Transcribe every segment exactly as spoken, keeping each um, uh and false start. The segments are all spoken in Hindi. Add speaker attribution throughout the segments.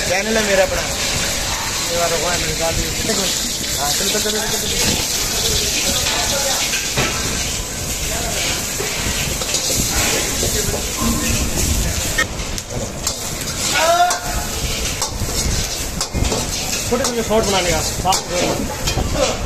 Speaker 1: चैनल है मेरा अपना, ये वाला को है निकाल दिया। हाँ चलो चलो चलो चलो छोटे छोटे शॉट बनाने का साफ।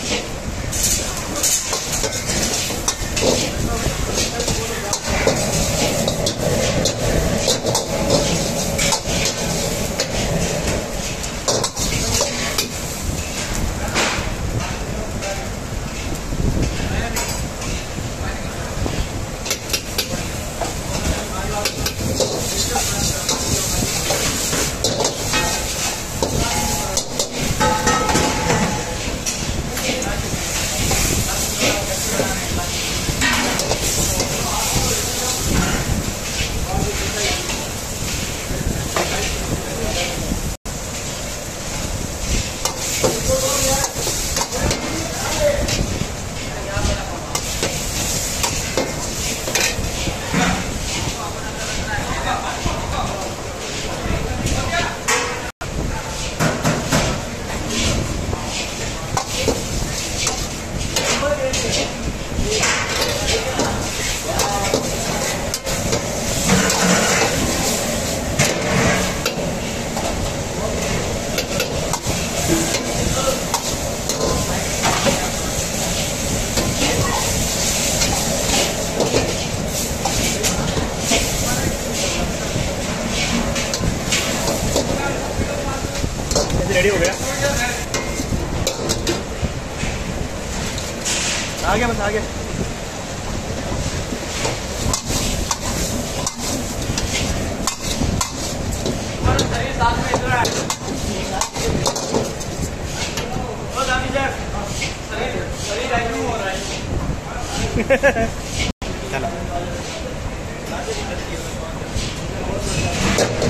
Speaker 1: रेडी हो गया, आ गया बस आ गया। साथ में इधर है, शरीर शरीर हो रहा है। चलो